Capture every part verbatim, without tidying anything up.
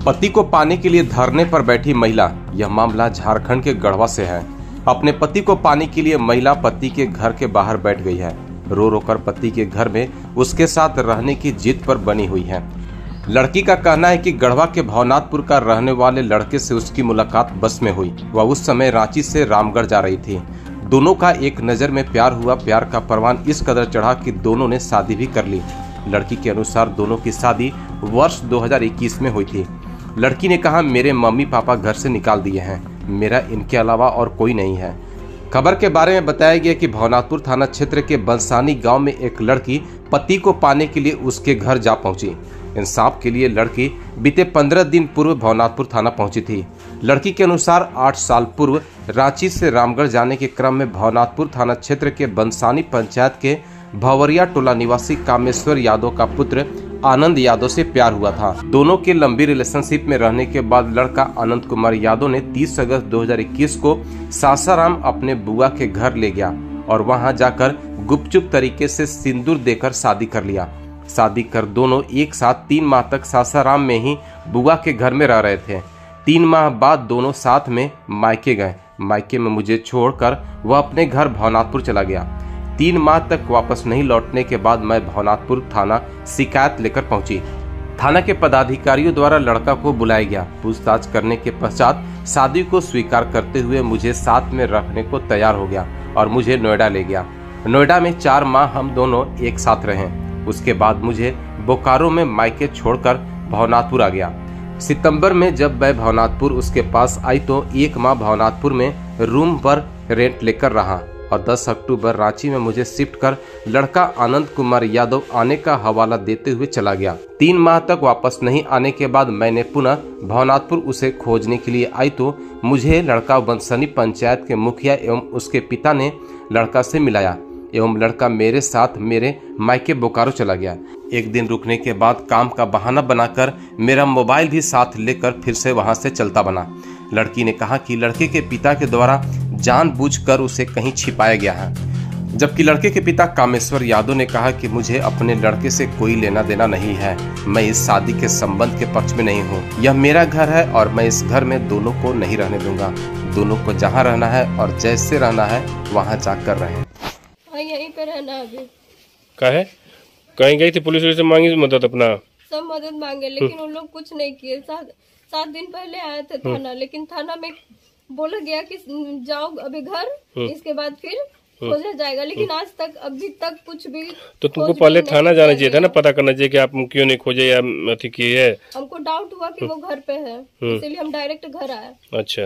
पति को पाने के लिए धरने पर बैठी महिला। यह मामला झारखंड के गढ़वा से है। अपने पति को पाने के लिए महिला पति के घर के बाहर बैठ गई है। रो रो कर पति के घर में उसके साथ रहने की जिद पर बनी हुई है। लड़की का कहना है कि गढ़वा के भवनाथपुर का रहने वाले लड़के से उसकी मुलाकात बस में हुई। वह उस समय रांची से रामगढ़ जा रही थी। दोनों का एक नज़र में प्यार हुआ। प्यार का परवान इस कदर चढ़ा कि दोनों ने शादी भी कर ली। लड़की के अनुसार दोनों की शादी वर्ष दो हज़ार इक्कीस में हुई थी। लड़की ने कहा, मेरे मम्मी पापा घर से निकाल दिए हैं, मेरा इनके अलावा और कोई नहीं है। खबर के बारे में बताया गया कि भवनाथपुर थाना क्षेत्र के बंसानी गांव में एक लड़की पति को पाने के लिए उसके घर जा पहुंची। इंसाफ के लिए लड़की बीते पंद्रह दिन पूर्व भवनाथपुर थाना पहुंची थी। लड़की के अनुसार आठ साल पूर्व रांची से रामगढ़ जाने के क्रम में भवनाथपुर थाना क्षेत्र के बंसानी पंचायत के भवरिया टोला निवासी कामेश्वर यादव का पुत्र आनंद यादव से प्यार हुआ था। दोनों के लंबी रिलेशनशिप में रहने के बाद लड़का आनंद कुमार यादव ने तीस अगस्त दो हज़ार इक्कीस को सासाराम अपने बुआ के घर ले गया और वहां जाकर गुपचुप तरीके से सिंदूर देकर शादी कर लिया। शादी कर दोनों एक साथ तीन माह तक सासाराम में ही बुआ के घर में रह रहे थे। तीन माह बाद दोनों साथ में मायके गए। मायके में मुझे छोड़कर वह अपने घर भवनाथपुर चला गया। तीन माह तक वापस नहीं लौटने के बाद मैं भवनाथपुर थाना शिकायत लेकर पहुंची। थाना के पदाधिकारियों द्वारा लड़का को बुलाया गया। पूछताछ करने के पश्चात शादी को स्वीकार करते हुए मुझे साथ में रखने को तैयार हो गया और मुझे नोएडा ले गया। नोएडा में चार माह हम दोनों एक साथ रहे। उसके बाद मुझे बोकारो में मायके छोड़कर भवनाथपुर आ गया। सितंबर में जब मैं भवनाथपुर उसके पास आई तो एक माह भवनाथपुर में रूम पर रेंट लेकर रहा और दस अक्टूबर रांची में मुझे शिफ्ट कर लड़का आनंद कुमार यादव आने का हवाला देते हुए चला गया। तीन माह तक वापस नहीं आने के बाद मैंने पुनः भवनाथपुर उसे खोजने के लिए आई तो मुझे लड़का बंसनी पंचायत के मुखिया एवं उसके पिता ने लड़का से मिलाया एवं लड़का मेरे साथ मेरे मायके बोकारो चला गया। एक दिन रुकने के बाद काम का बहाना बनाकर मेरा मोबाइल भी साथ लेकर फिर से वहां से चलता बना। लड़की ने कहा कि लड़के के पिता के द्वारा जानबूझकर उसे कहीं छिपाया गया है, जबकि लड़के के पिता कामेश्वर यादव ने कहा कि मुझे अपने लड़के से कोई लेना देना नहीं है। मैं इस शादी के संबंध के पक्ष में नहीं हूँ। यह मेरा घर है और मैं इस घर में दोनों को नहीं रहने दूंगा। दोनों को जहाँ रहना है और जैसे रहना है वहाँ जाकर रहें। यहीं पे रहना अभी। का है? कहीं गई थी पुलिस से मांगी मदद, अपना सब मदद मांगे लेकिन उन लोग कुछ नहीं किए। सात सात दिन पहले आए थे थाना, लेकिन थाना में बोला गया कि जाओ अभी घर, इसके बाद फिर खोजा जाएगा। लेकिन आज तक अभी तक कुछ भी। तो तुमको पहले थाना जाना चाहिए था ना, पता करना चाहिए कि आप क्यों नहीं खोजे या अथी किए है। हमको डाउट हुआ कि वो घर पे है, इसीलिए हम डायरेक्ट घर आए। अच्छा,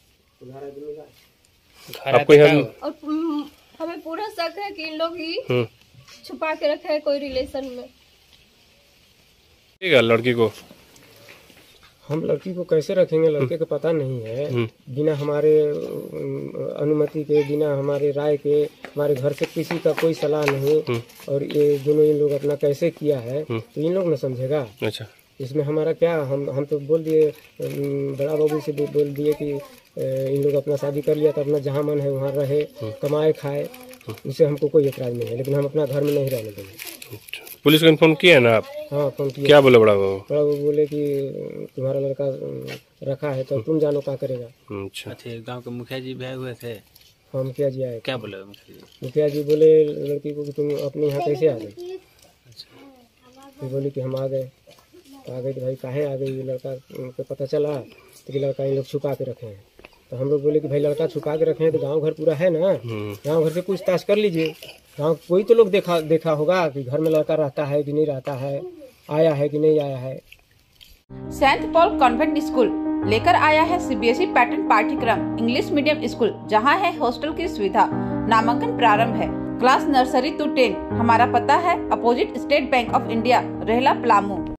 आपको हम और हमें पूरा शक है कि इन लोग ही छुपा के रखे है कोई रिलेशन में। ठीक है, लड़की को हम लड़की को कैसे रखेंगे? लड़के को पता नहीं है। बिना हमारे अनुमति के, बिना हमारे राय के, हमारे घर से किसी का कोई सलाह नहीं। और ये दोनों इन लोग अपना कैसे किया है तो इन लोग न समझेगा। अच्छा, इसमें हमारा क्या? हम हम तो बोल दिए, बड़ा बाबू से बोल दिए कि इन लोग अपना शादी कर लिया तो अपना जहाँ मन है वहाँ रहे, कमाए खाए, उससे हमको कोई एतराज नहीं है। लेकिन हम अपना घर में नहीं रहने देंगे। पुलिस को इन्फॉर्म किया है ना आप? हाँ, फोन किया। क्या बोले बड़ा बाबू? बड़ा बाबू बोले कि तुम्हारा लड़का रखा है तो तुम जानो क्या करेगा। अच्छा, गांव के मुखिया जी भी आए हुए थे। हाँ, मुखिया जी आए। क्या बोले मुखिया जी? मुखिया जी बोले लड़की को कि तुम अपने यहाँ कैसे आ गए? अच्छा, बोली कि हम आ गए। तो आ गए तो भाई काहे आ गई? लड़का को पता चला तो कि लड़का इन लोग छुपा के रखे हैं। तो हम लोग बोले कि भाई लड़का छुपा के रखे हैं तो गांव घर पूरा है ना, गांव घर से पूछताछ कर लीजिए। गांव कोई तो लोग देखा देखा होगा कि घर में लड़का रहता है कि नहीं रहता है, आया है कि नहीं आया है। सेंट पॉल कॉन्वेंट स्कूल लेकर आया है सीबीएसई पैटर्न पाठ्यक्रम इंग्लिश मीडियम स्कूल, जहां है हॉस्टल की सुविधा। नामांकन प्रारंभ है। Class nursery to ten. हमारा पता है opposite State Bank of India, Rehla, Palamu.